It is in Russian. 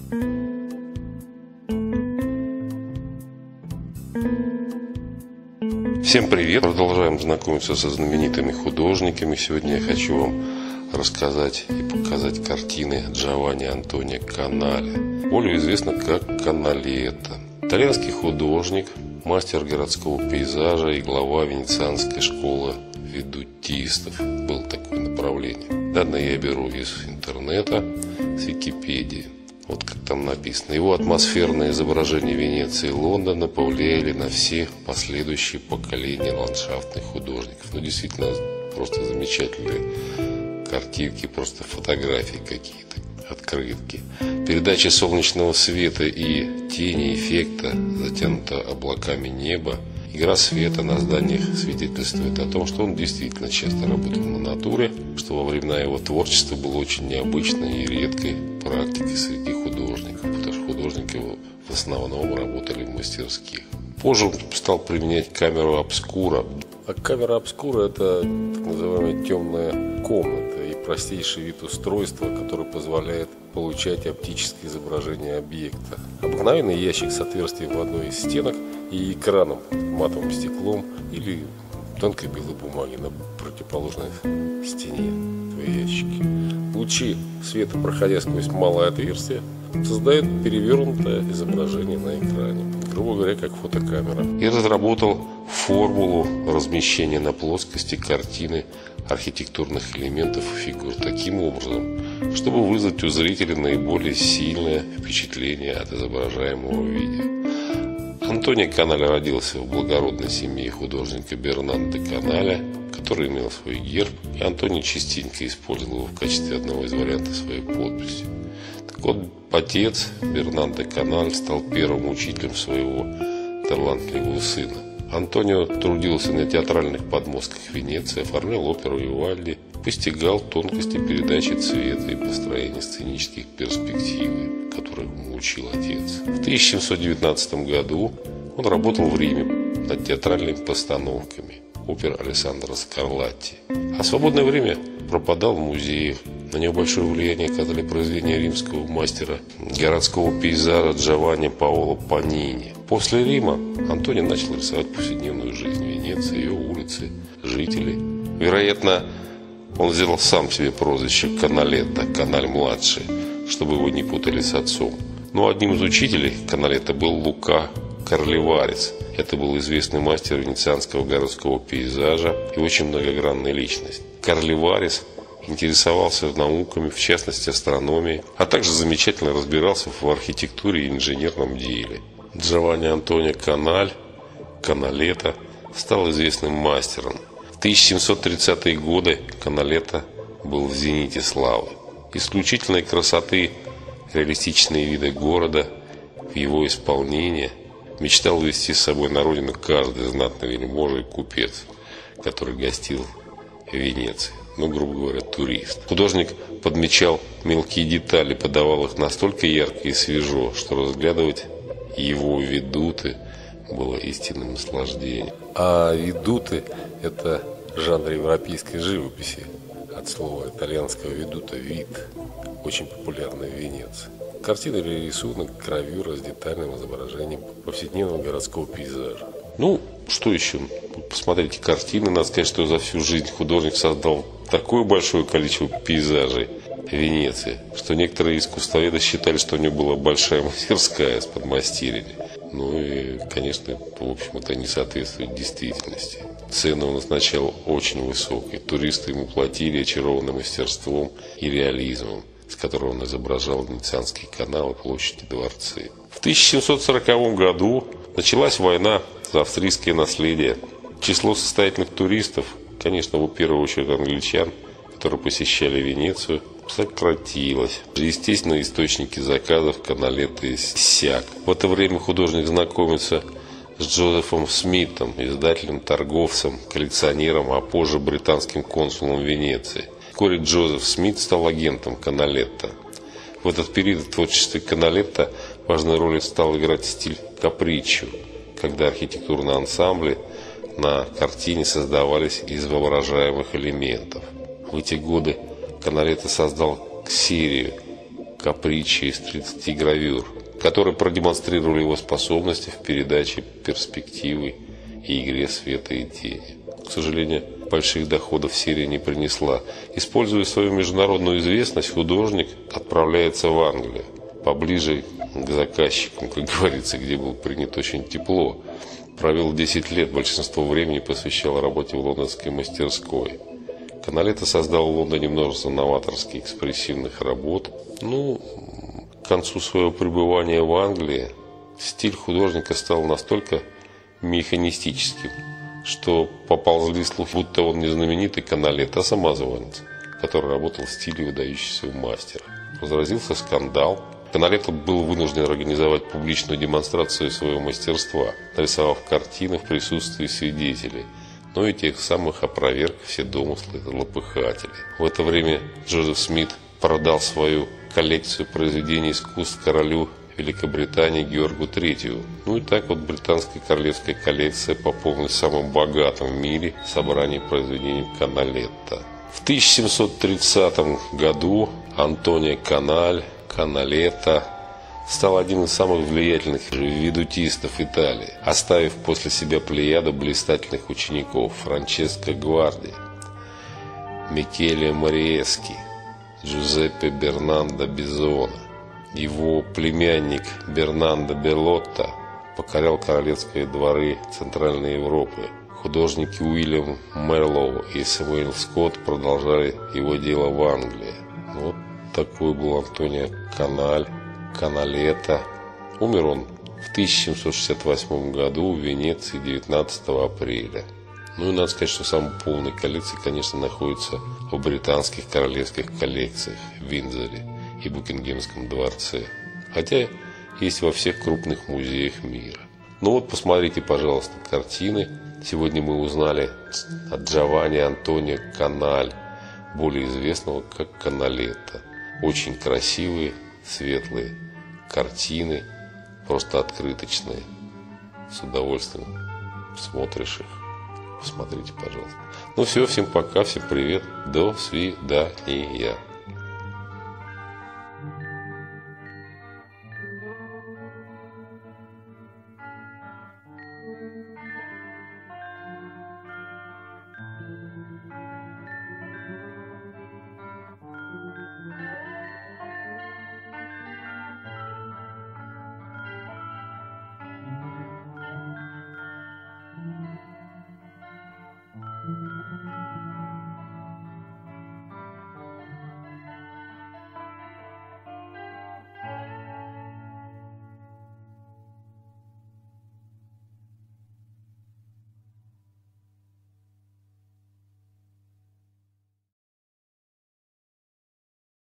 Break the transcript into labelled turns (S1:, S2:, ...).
S1: Всем привет! Продолжаем знакомиться со знаменитыми художниками. Сегодня я хочу вам рассказать и показать картины Джованни Антонио Каналя, более известно как Каналетто. Итальянский художник, мастер городского пейзажа и глава венецианской школы ведутистов. Было такое направление. Данные я беру из интернета, с Википедии. Вот как там написано. Его атмосферные изображения Венеции и Лондона повлияли на все последующие поколения ландшафтных художников. Ну, действительно, просто замечательные картинки, просто фотографии какие-то, открытки. Передача солнечного света и тени эффекта, затянуто облаками неба. Игра света на зданиях свидетельствует о том, что он действительно часто работал на натуре, что во времена его творчества было очень необычной и редкой практикой среди художников, потому что художники в основном работали в мастерских. Позже он стал применять камеру обскура. А камера обскура – это так называемая темная комната и простейший вид устройства, который позволяет получать оптическое изображение объекта. Обыкновенный ящик с отверстием в одной из стенок и экраном, матовым стеклом или тонкой белой бумаги на противоположной стене этого ящика. Лучи света, проходя сквозь малое отверстие, создают перевернутое изображение на экране, грубо говоря, как фотокамера. И разработал формулу размещения на плоскости картины архитектурных элементов и фигур таким образом, чтобы вызвать у зрителя наиболее сильное впечатление от изображаемого видео. Антонио Каналя родился в благородной семье художника Бернардо Каналя, который имел свой герб, и Антонио частенько использовал его в качестве одного из вариантов своей подписи. Так вот, отец Бернардо Каналь стал первым учителем своего талантливого сына. Антонио трудился на театральных подмостках Венеции, оформлял оперу Вивальди, постигал тонкости передачи цвета и построения сценических перспектив, которым учил отец. В 1719 году он работал в Риме над театральными постановками опер Алессандро Скарлатти. А свободное время пропадал в музеях. На него большое влияние оказали произведения римского мастера городского пейзажа Джованни Паоло Панини. После Рима Антонио начал рисовать повседневную жизнь Венеции, ее улицы, жителей. Вероятно, он сделал сам себе прозвище Каналетто, Каналь-младший, чтобы его не путали с отцом. Но одним из учителей Каналетто был Лука Карлеварис. Это был известный мастер венецианского городского пейзажа и очень многогранная личность. Карлеварис интересовался науками, в частности астрономией, а также замечательно разбирался в архитектуре и инженерном деле. Джованни Антонио Каналь, Каналетто, стал известным мастером. В 1730-е годы Каналетто был в зените славы. Исключительной красоты реалистичные виды города в его исполнении мечтал везти с собой на родину каждый знатный вельможа и купец, который гостил в Венеции. Ну, грубо говоря, турист. Художник подмечал мелкие детали, подавал их настолько ярко и свежо, что разглядывать его ведуты было истинным наслаждением. А ведуты – это жанр европейской живописи, от слова итальянского ведута – вид, очень популярный в Венеции. Картины или рисунок, гравюра с детальным изображением повседневного городского пейзажа. Ну, что еще? Посмотрите картины. Надо сказать, что за всю жизнь художник создал такое большое количество пейзажей в Венеции, что некоторые искусствоведы считали, что у него была большая мастерская с подмастерьями. Ну и, конечно, в общем, это не соответствует действительности. Цены он назначал очень высокие. Туристы ему платили очарованным мастерством и реализмом, с которого он изображал Венецианские каналы, площади, дворцы. В 1740 году началась война за австрийское наследие. Число состоятельных туристов, конечно, в первую очередь англичан, которые посещали Венецию, сократилось. Естественно, источники заказов Каналетто иссяк. В это время художник знакомится с Джозефом Смитом, издателем, торговцем, коллекционером, а позже британским консулом в Венеции. Вскоре Джозеф Смит стал агентом Каналетто. В этот период в творчестве Каналетто важную роль стал играть стиль каприччо, когда архитектурные ансамбли на картине создавались из воображаемых элементов. В эти годы Каналетто создал серию каприччи из 30 гравюр, которые продемонстрировали его способности в передаче перспективы и игре света и тени. К сожалению, больших доходов серия не принесла. Используя свою международную известность, художник отправляется в Англию, поближе к заказчикам, как говорится, где был принят очень тепло. Провел 10 лет, большинство времени посвящал работе в лондонской мастерской. Каналетто создал в Лондоне множество новаторских экспрессивных работ. К концу своего пребывания в Англии стиль художника стал настолько механистическим, что поползли слухи, будто он не знаменитый Каналетто, а самозванец, который работал в стиле выдающегося мастера. Разразился скандал. Каналетто был вынужден организовать публичную демонстрацию своего мастерства, нарисовав картины в присутствии свидетелей, но и тех самых опроверг все домыслы злопыхателей. В это время Джозеф Смит продал свою коллекцию произведений искусств королю Великобритании Георгу III. И так вот британская королевская коллекция пополнилась самым богатым в мире собранием произведений Каналетто. В 1730 году Антонио Каналетто стал одним из самых влиятельных ведутистов Италии, оставив после себя плеяду блистательных учеников Франческо Гварди, Микеле Мариески, Джузеппе Бернандо Бизона. Его племянник Бернандо Беллотто покорял королевские дворы Центральной Европы. Художники Уильям Мерлоу и Сэмюэл Скотт продолжали его дело в Англии. Вот такой был Антонио Каналетто. Умер он в 1768 году в Венеции 19 апреля. И надо сказать, что самые полные коллекции, конечно, находятся в британских королевских коллекциях в Виндзоре и Букингемском дворце. Хотя есть во всех крупных музеях мира. Посмотрите, пожалуйста, картины. Сегодня мы узнали от Джованни Антонио Каналь, более известного как Каналетто. Очень красивые, светлые картины, просто открыточные. С удовольствием смотришь их. Посмотрите, пожалуйста. Все, всем пока, всем привет. До свидания.